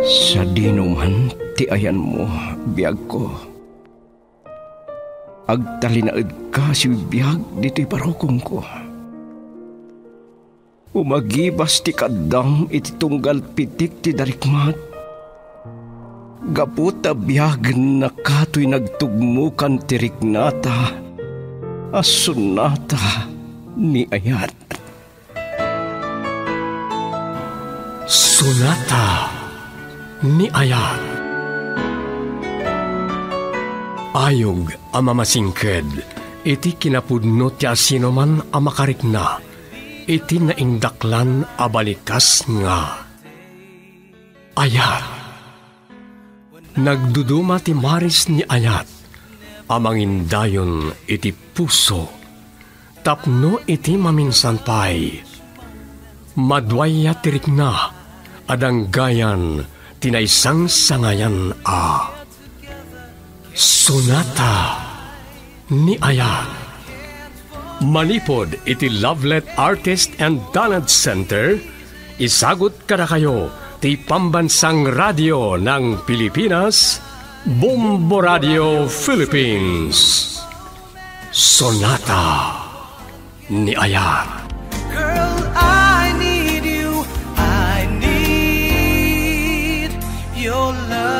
Sa dinuman ti ayan mo, biyag ko. Agtalinaed ka si biyag dito'y parokong ko. Umagibas ti kadam iti tunggal pitik ti darikmat. Gaputa biyag na kato'y nagtugmukan ti riknata, asunata ni ayat. Sonata ni Ayat. Ayog ang mamasingked, iti kinapudno ti asinoman ang makarikna, iti naindaklan a balikas nga. Ayat. Nagduduma ti maris ni Ayat, amangindayon iti puso, tapno iti maminsan pay. Madwaya tirik na, adang gayan, tinaysang sangayan a. Sonata ni Ayat. Manipod iti Lovelet Artist and Talent Center, isagot kada kayo ti Pambansang Radio ng Pilipinas, Bombo Radio Philippines. Sonata ni Ayat. Your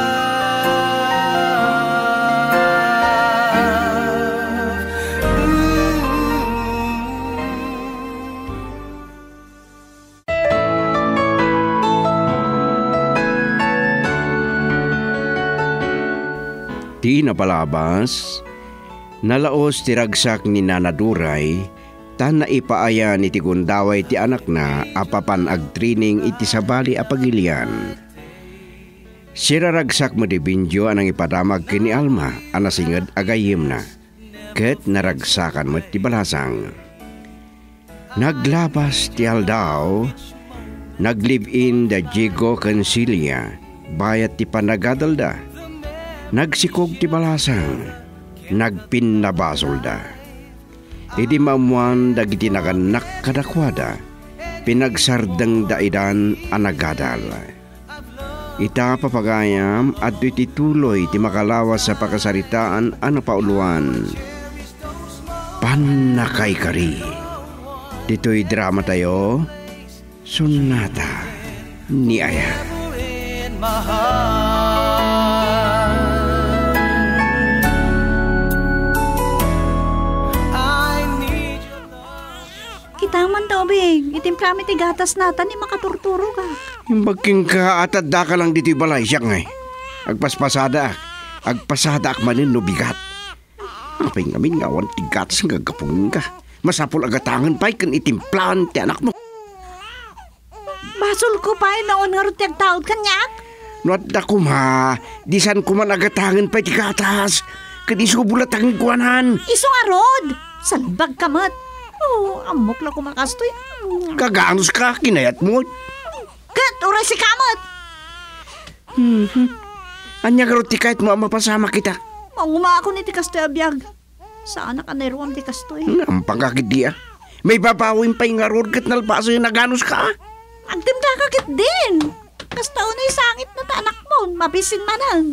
Di napalabas, nalaos ti ragsak ni Nanaduray, tan naipaaya ni ti gundaway ti anak na apapan agtrining iti sabali a pagilian. Siraragsak mo di Binjo anang ipadamag kini Alma anasingad agayim na, ket naragsakan mo ti balasang. Naglabas ti Aldaw, naglive-in da Jigo Consilia, bayat ti panagadal da. Nagsikog ti balasang, nagpinnabasol da. Idi mamuan dagiti naganak kadakwada, pinagsardeng daidan anagadal. Ita papagayam at iti tuloy ti makalawas sa pakasaritaan ano pauluan. Panakay kari. Dito'y drama tayo, Sonata ni Ayat. Kita man daw, Bing. Itimplami ti gatas nata ni makaturturo ka. Yung bagking ka atadda ka lang dito'y balay siya ngay. Agpaspasada ak manin no bigat. Apay ngamin ngawan ti gatas ng gagapungin ka. Masapol agatangan pa'y kan itimplan ti anak mo. Basol ko pa'y naon nga ruti agtaod kanyak. Nuat da kuma, disan kuman agatangan pa'y ti gatas. Kadiso bulatangin kuanan. Iso nga rod. Salbag kamat. Oh, amok lang kumakastoy. Kaganos ka, kinayat mo. Kat, oras si kamat. Anya garuti kahit mo mapasama kita. Manguma ako ni ti kastoy abiyag. Saan ka nairuam ti kastoy? Ang pangkakit diya. May babawin pa yung aror kat nalpaso yung naganos ka. Agtimda ka kit din. Kastaw na yung sangit na ta anak mo. Mabisin manan.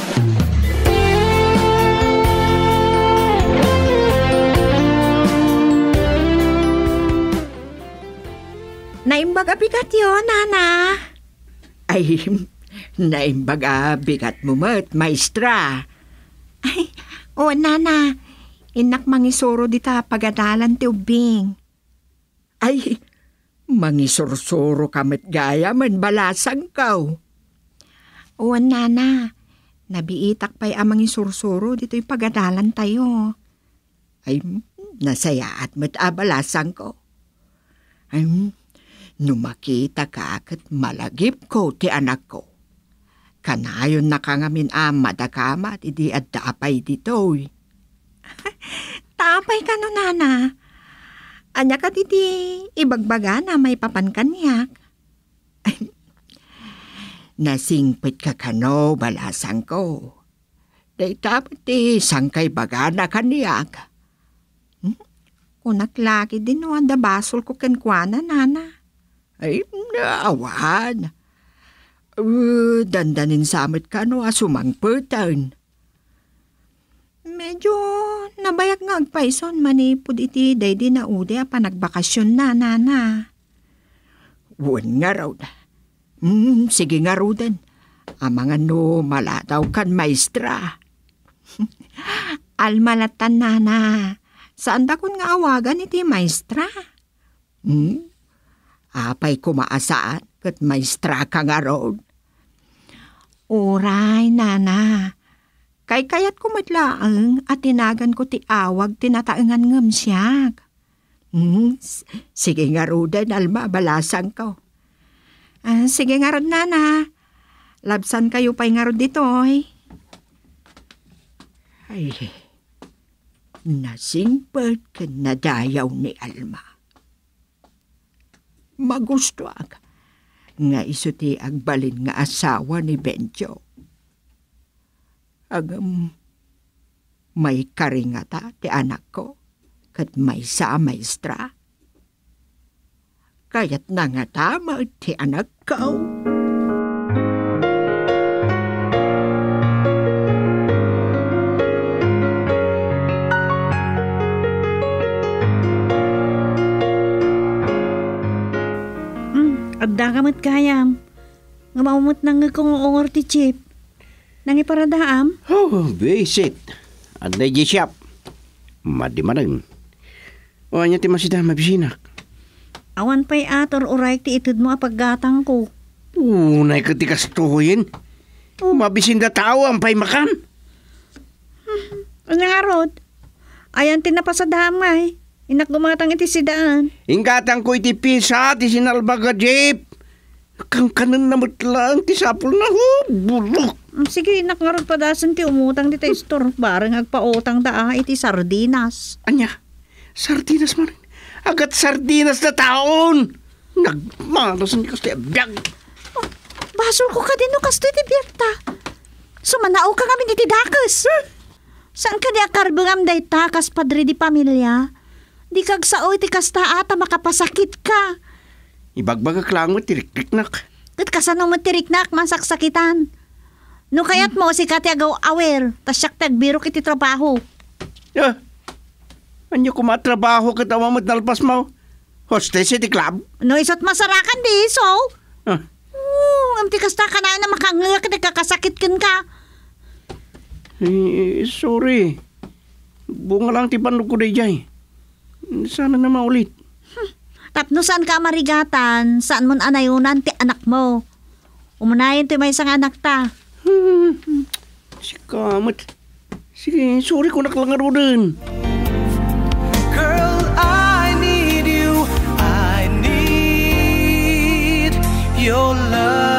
Naimbag bigat yun, Nana. Ay, naimbag bigat mo mat, maestra. Ay, o Nana, inak mangisoro dita pagadalan ti ubing. Ay, mangisorsoro kamat gaya man balasang kaw. O Nana, nabiitak pa'y amang isursuro dito'y pagadalan tayo. Ay, nasayaat mat balasang ko. Ay, numakita ka kat malagip ko ti anak ko. Kanayon na kangamin madakamat idi at daapay ditoy. Tapay ka no, Nana. Anya ka titi ibagbaga na may papankanyak. Nasingpit ka kano balasang ko. Day tapos ti sangkay baga na kaniyak. Kunaklaki din no, anda basol ko kenkwana, Nana. Ay, naawan. Dandanin samot ka no sumangpertan. Medyo nabayag nga agpaison manipod iti daydi na ude pa nagbakasyon na nana. Wan nga raw na. Sige nga raw din. Amangan no malataw kan maestra. Almalatan nana. Saan da kun nga awagan iti maestra? Apay kumaasaan kat maestra ka nga raw. Uray nana. Kay kayat kumatlaang at tinagan ko ti awag tinataengan ngem siyak. Sige nga raw din, Alma, balasan ko. Sige nga rod nana. Labsan kayo pa'y nga rod ditoy. Ay, nasingpet ka nadayaw ni Alma. Magusto nga isuti agbalin nga asawa ni Benjo. Agam may karingata ti anak ko kat may sa maestra. Kaya't nangatama ti anak ko. Agda kamat kayam. Nga maumot nang kong ongor ti chip. Nang iparadaam? Oh, visit. Anday di siyap. Madimanan. O anya ti masida mabisinak. Awan pa'y ator uray ti itid mo apaggatang ko. Unay ka ti kastuhin. Mabisin da tao ang pay makan. Ano nga rod? Ayan tinapasadamay. Inak gumatang iti sidaan. Inggatang ko iti pisa ti sinalbaga jeep. Kang kanan na matlang ti sapul na ho. Bulok. Sige, inak nga rod padasan ti umutang di tayo store. Barang agpautang daa iti sardinas. Anya, sardinas man. Agat sardinas na taon. Nagmalas ni kasi biyag. Basol ko ka din no kasto iti biyagta. Sumanao ka kami iti dakas. Saan ka di akarbangam day takas padre di pamilya? Di kag sao iti kasta ata makapasakit ka. Ibagbagak lang mo tiriknak. Kat kasano mo tiriknak masaksakitan. No kayat mo si Kati agaw awer. Tas siyak tagbiro kiti trabaho. Anyo kumatrabaho katawa mo't nalpas mo? Hostess iti club? No isot masarakan di so. Amti kasta ka na makanganga ka nagkakasakit ka. Sorry. Bunga lang ti panog ko day jay. Sana na maulit. Tapno saan ka marigatan? Saan mo anayunan ti anak mo? Umunayin ti may isang anak ta. Si Kamat. Sige, sorry ko naklangaro din. Girl, I need you. I need your love.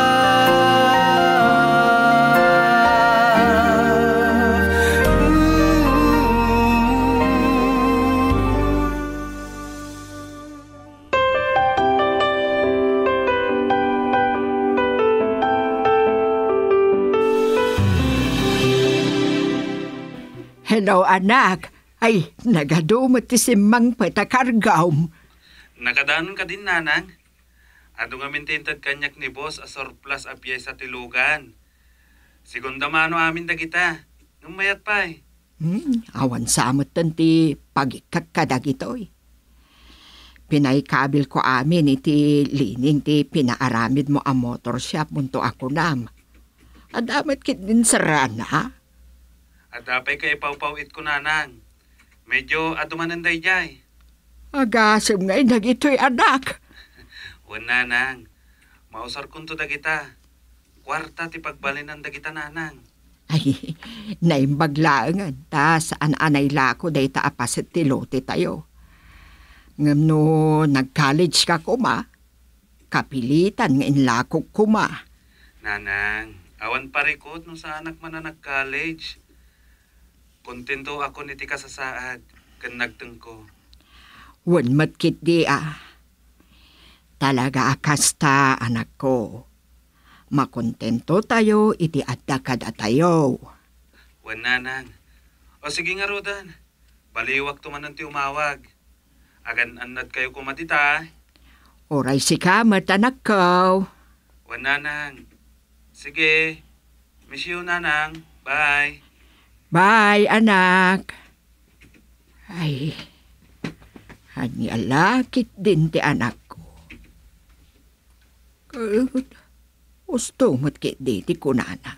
Hello, anak. Ay, nagadumot ti simang patakargawm. Nakadanon ka din, nanang. Ado nga mintintad kanyak ni boss a surplus a piyesa tilugan. Segunda mano amin da kita. Nung mayat pa eh. Awan samot ti pagikakadag ito'y. Pinaikabil ko amin iti lining ti pinaaramid mo ang motor shop munto ako nam. Adamat kit din sarana. At dapay ka ipawpawit ko, nanang. Medyo adumananday jay. Agasam ngay dagito'y anak. Wan, nanang. Mausar kunto da kita. Kwarta ti pagbalinan da kita, nanang. Ay, naimbaglaangan. Ta saan anay lako day taapasit ti lote tayo. Ngam no nag-college ka kuma. Kapilitan nga inlakok kuma. Nanang, awan parikot nung sa anak man na nag-college. Kontento ako niti kasasaad, kan nagteng ko. Wan matkit di Talaga akasta, anak ko. Makontento tayo, iti adda-kada tayo. Wan, nanang. O sige nga, Rodan. Baliwak tumanan ti umawag. Agan anad kayo kumatita. Oray si kamat, anak ko. Wan, nanang. Sige. Miss you, nanang. Bye. Bye, anak. Ay, hanyalakit din ti anak ko. Gusto mo't kit di ti kunana.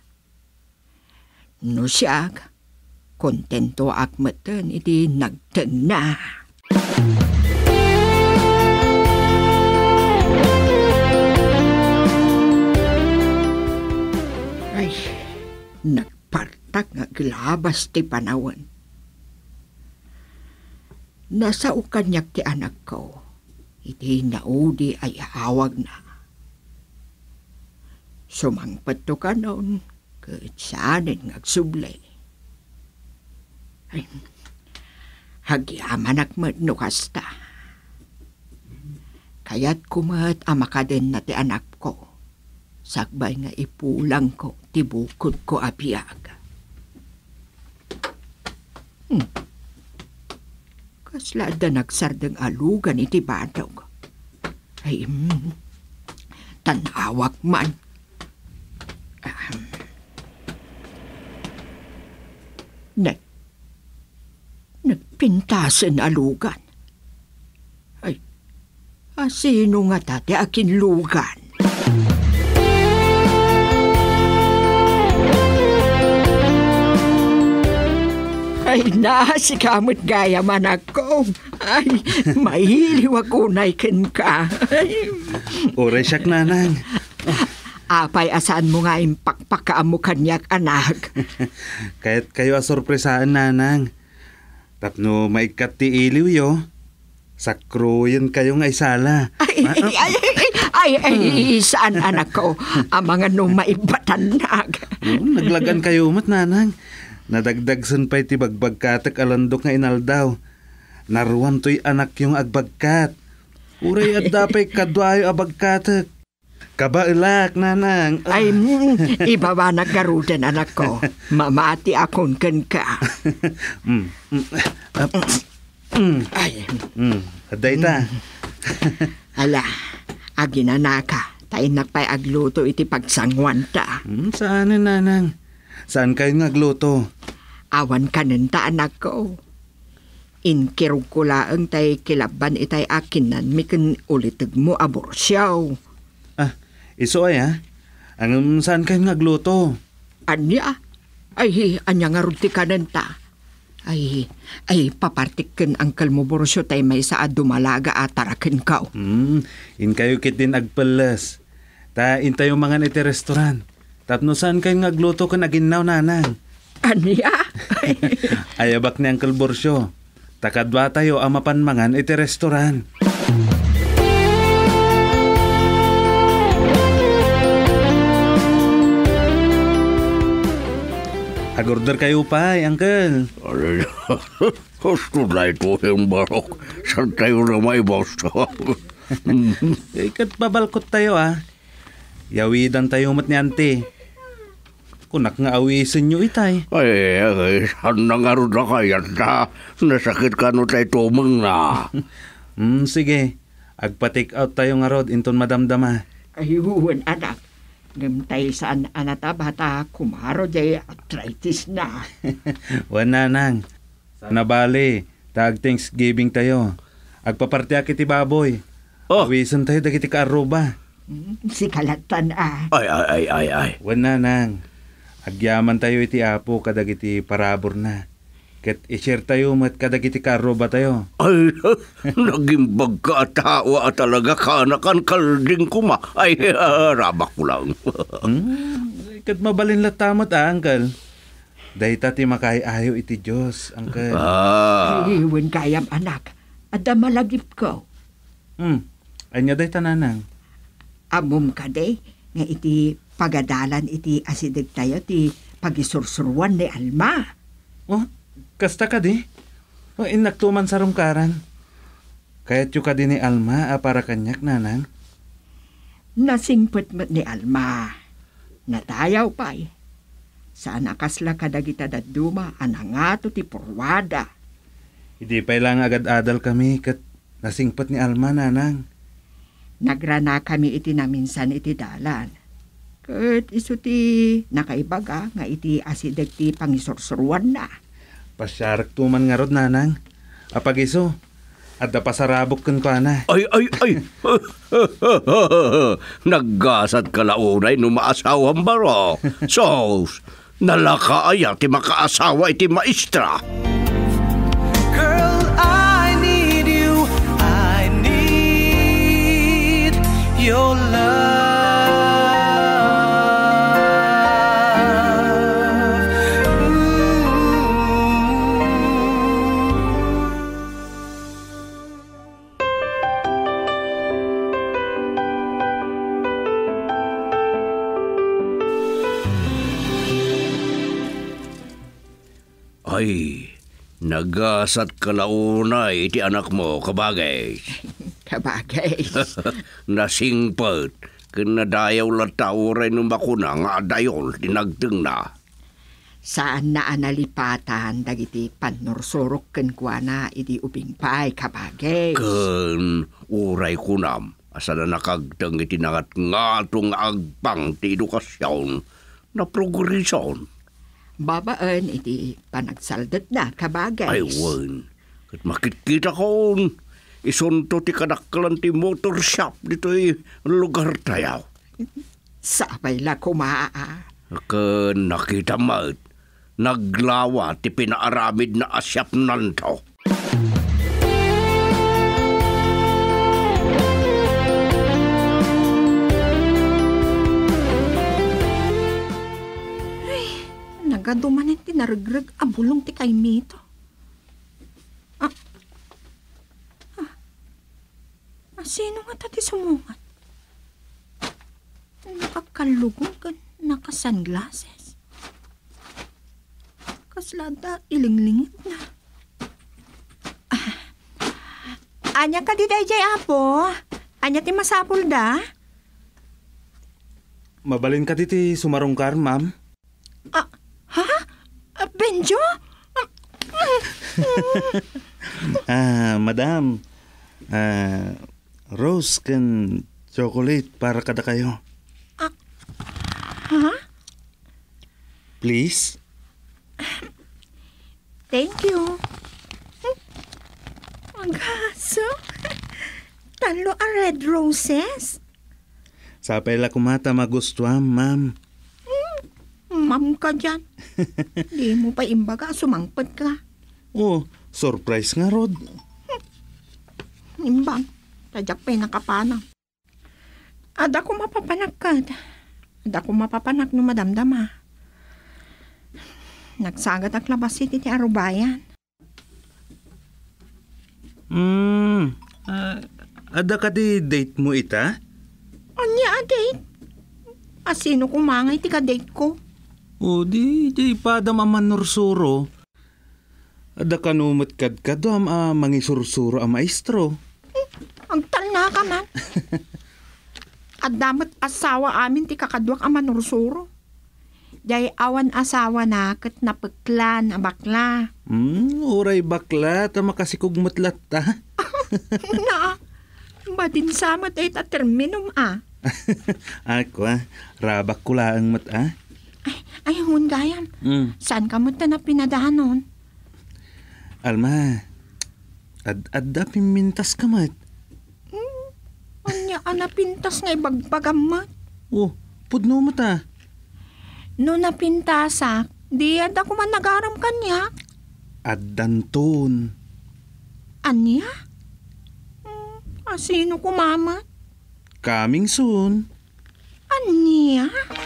No siya, kontento akmeten iti nagteng na. Ay, nagpartak nga glabas ti panawan. Nasa ukanyak ti anak ko, iti naudi ay awag na. Sumangpat to ka noon, kahit saanin ngagsublay. Ay, hagyaman akmat no kasta. Kaya't kumat amakaden na ti anak ko. Sakbay nga ipulang ko, ti bukod ko apiyag. Kaslada nagsardeng alugan iti badog. Ay, tanawak man. Nagpintasan alugan. Ay, sino nga tati akin lugan? Ay, si kamot gaya man ako. Ay, mahiliw ako naikin ka. Oray siyak, nanang. Apay, asaan mo nga impakpakaam mo kanyak, anak? Kahit kayo asorpresaan, nanang. Tapno maikat ti iliw yo. Sakruyan kayo nga isala. Ay, saan anak ko? Ang mga numaibatanag. Naglagan kayo mat, nanang. Nadagdagsan pa'y ti bagbagkatak alandok nga inaldaw. Naruan to'y anak yung agbagkat. Uray at dapay kadwayo abagkatak. Kabailak, nanang. Ay, ibaba naggarudan anak ko. Mamati akon ken ka. Ay. Aday ta. Ala, aginanaka. Tayo nakpay agluto iti pagsangwan ta. Saan nanang? Saan kayo ngagluto? Awan kanenta anak ko. Inkirog ko laang tay kilaban itay akinan mikin ulitag mo aborsyaw. Iso ay ha? Ang saan kayo ngagluto? Anya? Ay, anya nga ruti kanenta. Ay, papartikin ang kalmoborsyo tay may saad dumalaga atarakin ka. In kayo kit din agpalas. Ta in tayo mga iti restaurant. Tapno saan kayo ngagluto ka naginaw, nanang? Anya? Ayabak ni Uncle Borsyo. Takadwa tayo amapan mangan iti restaurant. Agorder kayo pa, Uncle. Gusto na ito yung barok. Saan tayo na may basta? Ikat babalkot tayo Yawidan tayo mat ni ante. Kunak nga awisin nyo itay. Ay, saan na nga rin na kaya na? Nasakit ka no tayo tumang na. Sige. Agpa-take out tayo nga rod inton madamdama. Ay, huwan anak. Ngamtay saan anata bata kumaro jay arthritis na. Wana nang. Sana bali. Tag Thanksgiving tayo. Agpapartiak iti baboy. Awisan tayo dagiti kaaroba. Si kalatan Ay. Wana nang. Agyaman tayo iti apo kadagiti parabor na. Ket i-share tayo mat kadagiti kaaroba tayo. Ay, naging bagkatawa talaga kanakan kalding kuma. Ay, rabak ko lang. Ket mabalin latamot Uncle. Dahita ti makaayaw iti Diyos, Uncle. Iwan kayam anak. Ada malagip ko. Anya dahita nanang. Amom ka day, nga iti pagadalan iti asidig tayo ti pagisursuruan ni Alma. Kasta ka di? Inaktuman sa rungkaran. Kaya't yung ka di ni Alma para kanyak, nanang? Nasingpot mo ni Alma. Natayaw pa Saan akasla kadagita daduma anangato ti porwada. Hindi pa lang agad-adal kami kat nasingpot ni Alma, nanang. Nagrana kami iti naminsan iti dalan. Kat iso ti nakaibaga nga iti asidag ti pangisursuruan na. Pasyarak tuman nga rod, nanang. Apag iso, adda pasarabok kan ko na. Ay! Naggasad ka launay no maasawan baro. Sos, nalakaaya ti makaasawa iti maestra. Girl, I need you. I need your love. Ay, nagasat ka launay iti anak mo, kabagay. Kabagay. Nasingpet, kinadayaw latauray no makuna nga adayol dinagdeng na. Saan na analipatan dagiti panursurok ken kuana iti ubingpay kabagay. Ken uray kunam, asa na nakagdeng iti nangat ngatong agpang ti edukasyon na progresyon. Babaan iti panagsaldat na kabagay. Ay, wan. At makikita ko, isunto ti kadaklan ti motor shop dito lugar tayaw. Sabay la kumaa. Ken nakita mat, naglawa ti pinaaramid na asyap nanto. Nagadumanin ti naragrag abulong ti kay Mito. Sino nga tati sumungat? Nakakalugong ka naka-sunglasses. Kaslada ilinglingit na. Anya ka di jay apo? Anya ti masapul da? Mabalin ka diti sumarungkar, ma'am. Benjo? Madam. Rose can chocolate para kada kayo. Please? Thank you. Ang haso. Talo a red roses. Sapay la kumata magustuhan, ma'am. Ma'am ka dyan. Di mo pa imbaga, sumangpad ka. Oh, surprise nga, Rod. Imbang, tadyak pa'y nakapanang. Ada ko mapapanak ka. Ada ko mapapanak no madamdama. Nagsagat ang labas iti ti arubayan. Ada ka di date mo ita? Anya a date? Asino kumangay ti ka-date ko? O di padam amanursuro. Ada kanumot kadkadam mangisursuro a maestro. Ang talna ka man. At damat asawa amin ti kakadwak a manursuro. Day awan asawa na kat napagklan a bakla. Uray bakla ta makasikugmutlat ta. Na, badin samat ay taterminum a. Ako rabak ko laang mat Ay, hundayan. Saan ka mo na pinadahanon? Alma, adda pimintas ka mat. Anya napintas nga ibagbagam mat. Oh, pudno mat No napintasak, di ada ko man nagaram kanya. Addanton. Anya? Asino ko mama? Coming soon. Anya?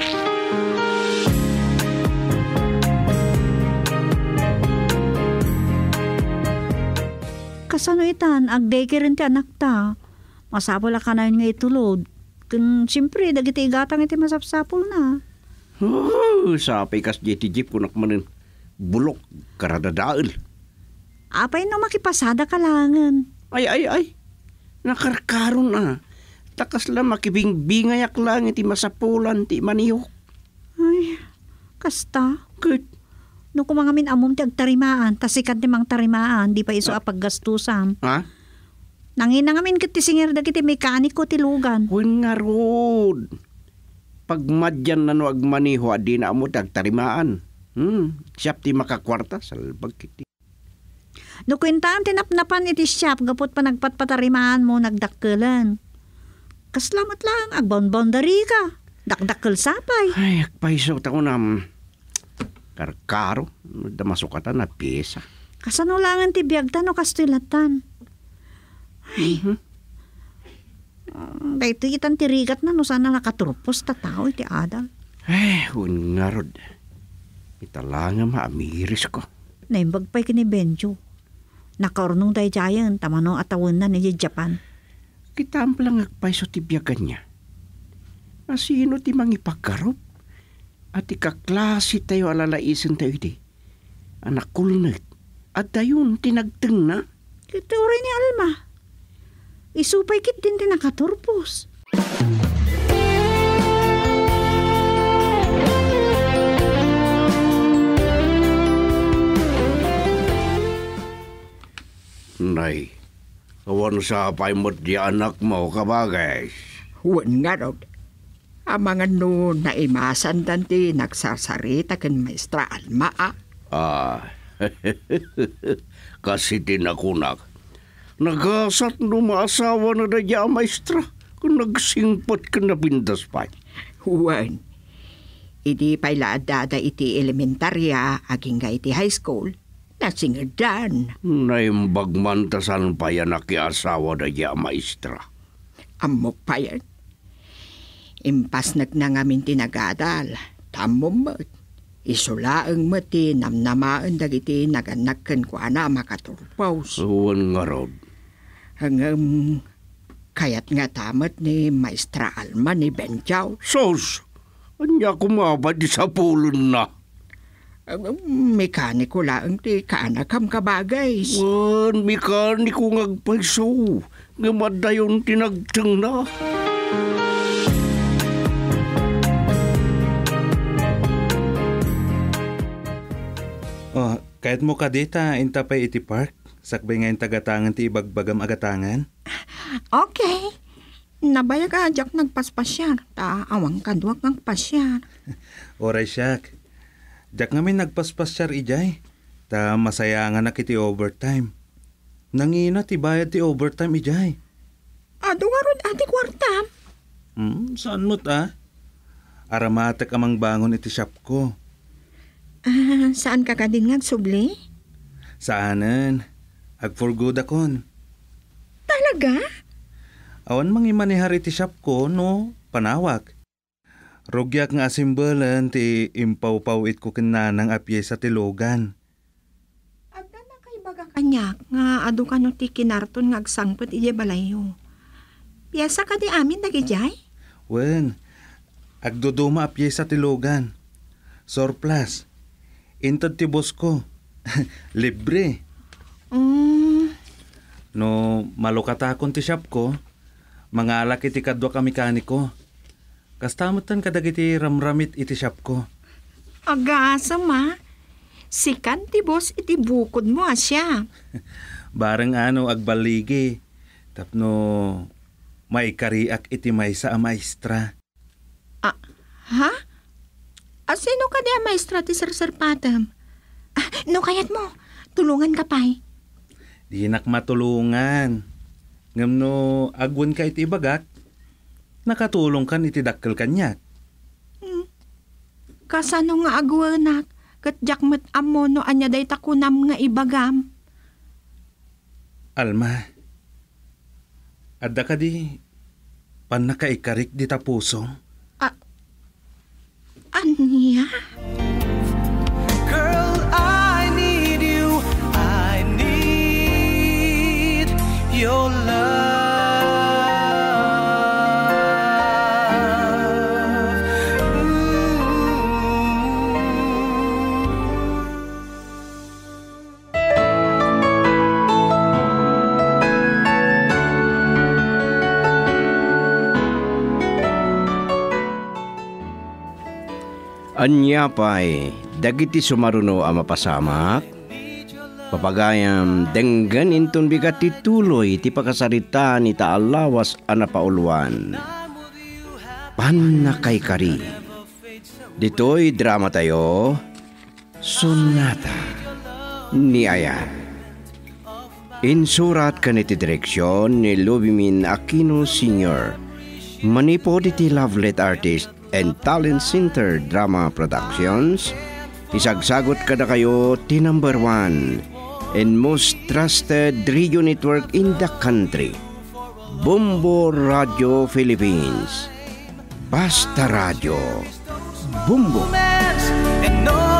Kasano itan, agdeke rin ti anak ta. Masapol ka na yun nga itulod. Kung siyempre, dagiti igatang iti masapsapol na. Sapay kas jeti jeep kunak manin. Bulok, karadadaal. Apay no makipasada ka langan. Ay. Nakarkaron na. Takas lang makibingbingayak lang iti masapulan ti maniyok. Ay, kasta. Kat, No kumangamin amom ti agtarimaan, tasikat ti mang tarimaan, di pa iso apaggastusam. ha? Nanginangamin kat ti singir dagiti mekaniko ti lugan. Wen nga rod. pagmadyan na no agmaniho adi na mo tagtarimaan. Siyap ti makakwarta salbag kiti. No kwintaan tinapnapan iti siyap gapot pa nagpatpatarimaan mo nagdakkelan. Kaslamat lang agbound-boundary ka. Dakdakkel sapay. Ay, agpaiso ta ko na karkaro. Damasukatan na pyesa. Kasano langan ti biyagtan o kastilatan. Ay. Dahito itan tirigat na no sana nakaturpos ta tao iti adal. Ay, ungarod. Italanga maamiris ko. Naimbag pa'y kini Benjo. Nakaurnong dahi jayan tamano atawin na ni Japan. Kitamplang agpaiso ti biyagan niya. Asino ti mangipagkarop? At ikaklase tayo alalaisin tayo iti. Anak kulnit. At dayon tinagteng na. Ito rin ni Alma. Isupay kit din din nakaturpos. Nay, awan sa pay mo't di anak mo kabagay. Huwag nga raw. Ang mga no na imasan danti nagsasarita kan Maestra Alma Kasi tinakunak. Nagasat no maasawa na dadya maestra kung nagsingpot ka na bindas pa. Huwag. Idi pa'y laadada iti elementarya aging ga iti high school. Nasingadan. Naimbag man tasan pa yan asawa dadya maestra. Amok pa yan. Impas nagnangamin tinagadal. Tamo mo't. Isulaang mati namnamaan dagiti naganakkan ko ana makaturpaws. Uwan nga rod. Hanggang kayat nga tamat ni Maestra Alma ni Benjaw. Sos! Anya kumabad sa pulon na. Mekaniko lang ti kaanakam kabagay. Wan, mekaniko ngagpaiso. Gamadayon tinagteng na. Oh, kahit mo ka dita, intapay iti park. Sakbay ngayon tagatangan ti ibagbagam agatangan. Okay. Nabayag ajak nagpaspasyar. Ta awang kadwak ng pasyar. Oray siyak. Jak ngamin nagpaspasyar ijay. Ta masaya nga na kiti overtime. Nangina ti bayad ti overtime ijay. Aduwarod ati kwarta. Saan mo't Aramatek amang bangon iti shop ko. Saan ka din nga subli? Saanan? Agforgood akon. Talaga? Awan mangimanihar iti shop ko no panawak. Rugyak nga asimbalan ti impaw-pawit ko kinanang apye sa tilogan. Agda na kay baga kanyak nga adu ka no ti kinarton nga agsangpot ije balayo. Piyasa ka di amin nagijay? Wen, agduduma apye sa tilogan. Surplus. Intod ti boss ko. Libre. No malukatakon ti shop ko, mangalak iti kadwa ka mekaniko. Kastamutan kadagiti ramramit iti shop ko. Agasa ma. Sikan ti boss iti bukod mo asya. Bareng agbaligi. Tapno maikariak iti maysa a maestra. Ha? Sino ka di a maestra ti Sir Patem? No kayat mo, tulungan ka pa'y. Di nak matulungan. Ngam no agwan ka iti bagak, nakatulong kan iti dakkel kanyak. Kasano nga agwanak, kat jakmet amo no anya day takunam nga ibagam. Alma, adda ka di, pan nakaikarik di tapuso? Anya? Girl, I need you. I need your love. Anya pa'y dagiti sumaruno a mapasamak. Papagayam denggan inton bigat tituloy ti pakasarita ni taalawas a napauluan. Panakay Kari. Dito'y drama tayo, Sonata ni Ayan. Insurat kaniti direksyon ni Lubimin Aquino Sr. Manipod iti Lovelet Artist and Talent Center Drama Productions. Isagsagot kada kayo ti number 1 and most trusted radio network in the country, Bumbo Radio Philippines. Basta Radio Bumbo. And no